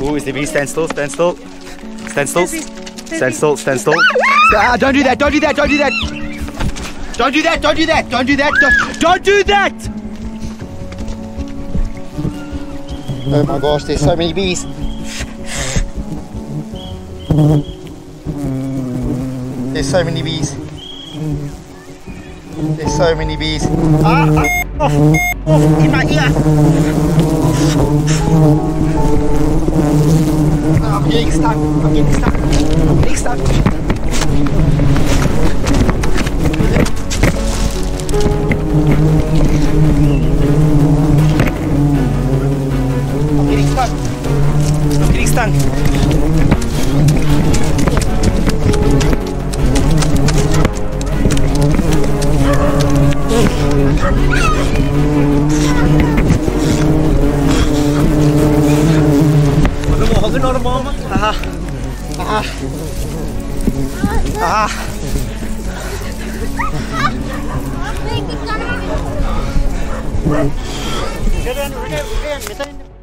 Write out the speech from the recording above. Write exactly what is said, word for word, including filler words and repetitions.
Oh, is the bee? Stand still, stand still. Stand still. Stand still, stand still. Ah, don't do that, don't do that, don't do that. Don't do that, don't do that, don't do that, don't, don't do that! Oh my gosh, there's so many bees. There's so many bees. There's so many bees. Ah, ah, off, off, in my ear. Ah, I'm getting stuck, I'm getting stuck, I'm getting stuck. I'm getting stuck. I'm getting stung. Cái nó nó mơ mất. À. À. À. Cái đó nó